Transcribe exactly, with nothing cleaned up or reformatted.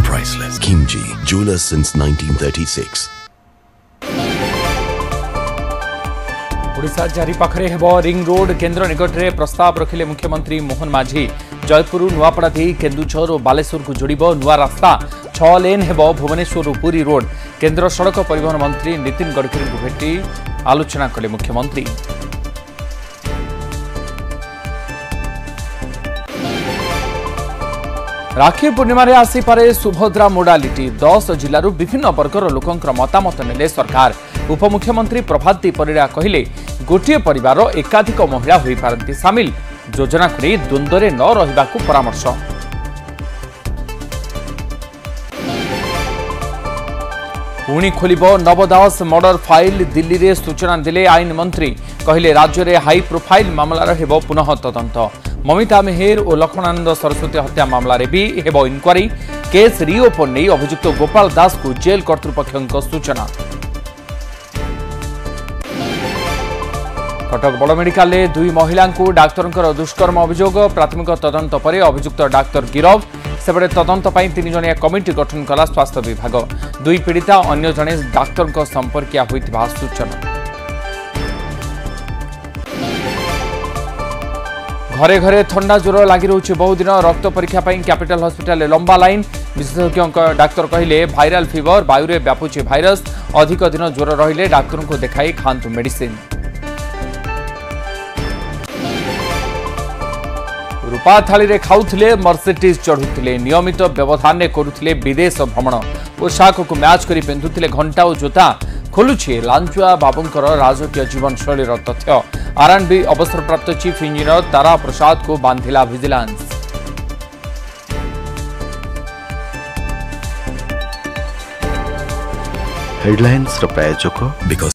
priceless. Kimchi, jewelers since nineteen thirty-six. Odisha चारि पाखरे हेबो रिंग रोड केन्द्र निकट में प्रस्ताव रखिले मुख्यमंत्री मोहन माझी। जयपुर नुआपड़ा दे केन्दुझर और बालेश्वर को जोड़िबो नुआ रास्ता। छह लेन हेबो भुवनेश्वर पुरी रोड। केन्द्र सड़क परिवहन मंत्री नितिन गडकरी को भेटी आलोचना कले मुख्यमंत्री। राखी पूर्णिमा रे आसी पारे सुभद्रा मोडालिटी। दस जिलूर विभिन्न वर्गर लोकंकर मतामत नेले सरकार। उपमुख्यमंत्री प्रभाती परिड़ा कहिले गोटे परिवार एकाधिक महिला होई पारंती सामिल। योजना को नहीं द्वंद्व न रहिबाकु परामर्श। पुणी खोलिबो नवदास मर्डर फाइल। दिल्ली रे सूचना दिले आईन मंत्री। कहिले राज्य में हाई प्रोफाइल मामलार हेबो पुनः तदंत। ममिता मेहेर और लक्ष्मणानंद सरस्वती हत्या मामलार भी हेबो इनक्वारी। केस रिओपन नहीं अभियुक्त गोपाल दास को जेल कर्तृपक्षों सूचना। कटक बड़ मेडिकल दुई महिला डाक्तर दुष्कर्म अभियोग। प्राथमिक तदंत पर अभियुक्त डाक्तर गिरफ। सेपटे तदंत पर तीन जणिया कमिटी गठन कला स्वास्थ्य विभाग। दुई पीड़िता अन्य जड़े डाक्तर संपर्किया होइथिबा सूचना। घरे घरे थंडा ज्वर लगी रही बहुदिन। रक्त परीक्षा कैपिटल हॉस्पिटल लंबा लाइन। विशेषज्ञ डाक्तर कहिले भाइराल फीवर वायुरे व्यापुची भाइरस। अधिक दिन ज्वर रहिले डाक्तर को देखाई खांतु मेडिसिन। रूपा थाली रे खाउथिले मर्सिडीज चढ़ुथिले। नियमित व्यवधान में करुथिले विदेश भ्रमण। पोशाक को मैच करी पिंधुथिले घंटा और जोता। खोलुछि लांचुआ बाबूंकर राजकीय जीवन शैलीर तथ्य। आर एंड बी अवसरप्राप्त चीफ इंजीनियर तारा प्रसाद को बांधिला विजिलेंस। हेडलाइंस प्रायोजक बिकॉज